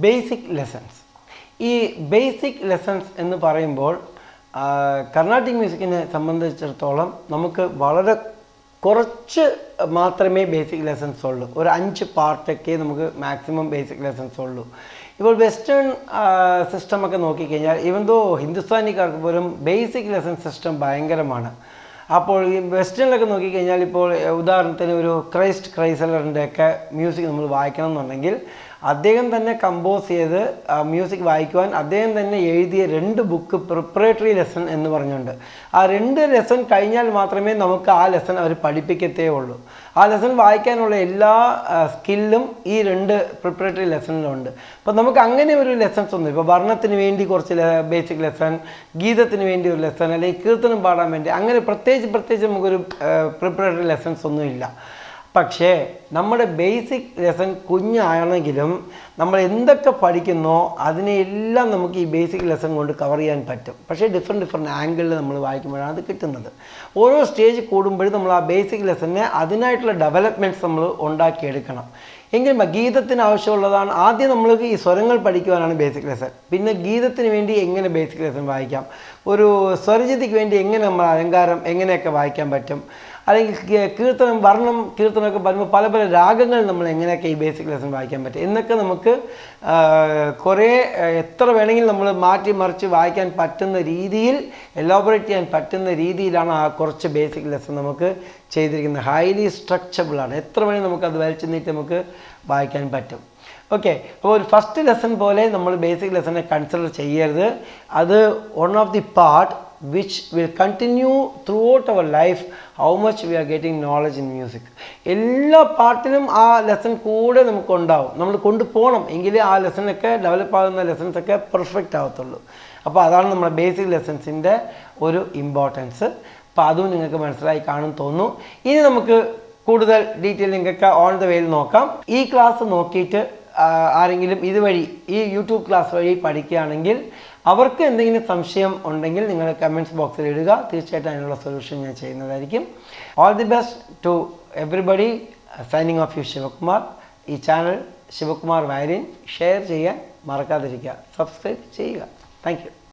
basic lessons. This basic lessons എന്ന് പറയുമ്പോൾ കർണാട്ടിക് മ്യൂസിക്കിനെ സംബന്ധിച്ചിടത്തോളം നമുക്ക് വളരെ കുറച്ച് മാത്രമേ ബേസിക് ലെസൺസ് ഉള്ളൂ. ഒരു 5 പാർട്ടൊക്കെ നമുക്ക് മാക്സിമം ബേസിക് ലെസൺസ് ഉള്ളൂ. ഇപ്പോൾ വെസ്റ്റേൺ സിസ്റ്റമൊക്കെ നോക്കിക്കഴിഞ്ഞാൽ ഈവൻ ദോ ഹിന്ദുസ്ഥാനിക്കാർക്ക് പോലും ബേസിക് ലെസൺ സിസ്റ്റം ഭയങ്കരമാണ്. അപ്പോൾ ഈ വെസ്റ്റേണിലൊക്കെ നോക്കിക്കഴിഞ്ഞാൽ ഇപ്പോൾ ഉദാഹരണത്തിന് ഒരു ക്രൈസലറിൻ്റെയൊക്കെ മ്യൂസിക് നമ്മൾ വായിക്കണം എന്നുണ്ടെങ്കിൽ അദ്ദേഹം തന്നെ കമ്പോസ് ചെയ്ത് മ്യൂസിക് വായിക്കുവാൻ അദ്ദേഹം തന്നെ എഴുതിയ 2 ബുക്ക് പ്രിപ്പറേറ്ററി ലെസൺ എന്ന് പറഞ്ഞുകൊണ്ട് ആ 2 ലെസൺ കഴിഞ്ഞാൽ മാത്രമേ നമുക്ക് ആ ലെസൺ അവർ പഠിപ്പിക്കത്തേ ഉള്ളൂ. ആ ലെസൺ വായിക്കാനുള്ള എല്ലാ സ്കില്ലും ഈ 2 പ്രിപ്പറേറ്ററി ലെസണിലുണ്ട്. അപ്പോൾ നമുക്ക് അങ്ങനെ ഒരു ലെസൺസ് ഒന്നും ഇപ്പോൾ വർണ്ണത്തിന് വേണ്ടി കുറച്ച് ബേസിക് ലെസൺ, ഗീതത്തിന് വേണ്ടി ഒരു ലെസൺ, അല്ലെങ്കിൽ കീർത്തനം പാടാൻ വേണ്ടി അങ്ങനെ പ്രത്യേകിച്ച് നമുക്കൊരു പ്രിപ്പറേറ്ററി ലെസൺസ് ഒന്നുമില്ല. പക്ഷേ നമ്മുടെ ബേസിക് ലെസൺ കുഞ്ഞാണെങ്കിലും നമ്മൾ എന്തൊക്കെ പഠിക്കുന്നോ അതിനെല്ലാം നമുക്ക് ഈ ബേസിക് ലെസൺ കൊണ്ട് കവർ ചെയ്യാൻ പറ്റും. പക്ഷേ ഡിഫറെൻറ്റ് ആംഗിളിൽ നമ്മൾ വായിക്കുമ്പോഴാണ് അത് കിട്ടുന്നത്. ഓരോ സ്റ്റേജ് കൂടുമ്പോഴും നമ്മൾ ആ ബേസിക് ലെസണിനെ അതിനായിട്ടുള്ള ഡെവലപ്മെൻറ്റ്സ് നമ്മൾ ഉണ്ടാക്കിയെടുക്കണം. എങ്കിലും ഗീതത്തിന് ആവശ്യമുള്ളതാണ്. ആദ്യം നമ്മൾക്ക് ഈ സ്വരങ്ങൾ പഠിക്കുവാനാണ് ബേസിക് ലെസൺ. പിന്നെ ഗീതത്തിന് വേണ്ടി എങ്ങനെ ബേസിക് ലെസൺ വായിക്കാം, ഒരു സ്വരജിതിക്ക് വേണ്ടി എങ്ങനെ നമ്മൾ അലങ്കാരം എങ്ങനെയൊക്കെ വായിക്കാൻ പറ്റും, അല്ലെങ്കിൽ കീർത്തനം വർണ്ണം കീർത്തനമൊക്കെ പറയുമ്പോൾ പല പല രാഗങ്ങൾ നമ്മൾ എങ്ങനെയൊക്കെ ഈ ബേസിക് ലെസൺ വായിക്കാൻ പറ്റും എന്നൊക്കെ നമുക്ക് കുറേ എത്ര വേണമെങ്കിലും നമ്മൾ മാറ്റി മറിച്ച് വായിക്കാൻ പറ്റുന്ന രീതിയിൽ എലോബറേറ്റ് ചെയ്യാൻ പറ്റുന്ന രീതിയിലാണ് ആ കുറച്ച് ബേസിക് ലെസൺ നമുക്ക് ചെയ്തിരിക്കുന്നത്. ഹൈലി സ്ട്രക്ചബിളാണ്. എത്ര വേണമെങ്കിൽ നമുക്കത് വലിച്ചു നീട്ടി നമുക്ക് വായിക്കാൻ പറ്റും. ഓക്കെ, അപ്പോൾ ഒരു ഫസ്റ്റ് ലെസൺ പോലെ നമ്മൾ ബേസിക് ലെസനെ കൺസിഡർ ചെയ്യരുത്. അത് one of the part which will continue throughout our life, how much we are getting knowledge in music. എല്ലാ പാർട്ടിലും ആ ലെസൺ കൂടെ നമുക്ക് ഉണ്ടാവും. നമ്മൾ കൊണ്ടുപോകണം എങ്കിലേ ആ ലെസണൊക്കെ ഡെവലപ്പ് ആകുന്ന ലെസൺസൊക്കെ പെർഫെക്റ്റ് ആവത്തുള്ളൂ. അപ്പോൾ അതാണ് നമ്മുടെ ബേസിക് ലെസൺസിൻ്റെ ഒരു ഇമ്പോർട്ടൻസ്. അപ്പോൾ അതും നിങ്ങൾക്ക് മനസ്സിലായി കാണും തോന്നുന്നു. ഇനി നമുക്ക് കൂടുതൽ ഡീറ്റെയിൽ നിങ്ങൾക്ക് ഓൺ ദ വേയിൽ നോക്കാം. ഈ ക്ലാസ് നോക്കിയിട്ട് ആരെങ്കിലും ഇതുവഴി ഈ യൂട്യൂബ് ക്ലാസ് വഴി പഠിക്കുകയാണെങ്കിൽ അവർക്ക് എന്തെങ്കിലും സംശയം ഉണ്ടെങ്കിൽ നിങ്ങൾ കമൻറ്റ്സ് ബോക്സിൽ ഇടുക. തീർച്ചയായിട്ടും അതിനുള്ള സൊല്യൂഷൻ ഞാൻ ചെയ്യുന്നതായിരിക്കും. All the best to everybody. Signing off U Shivakumar. ഈ ചാനൽ ശിവകുമാർ വയലിൻ ഷെയർ ചെയ്യാൻ മറക്കാതിരിക്കുക, സബ്സ്ക്രൈബ് ചെയ്യുക. Thank U.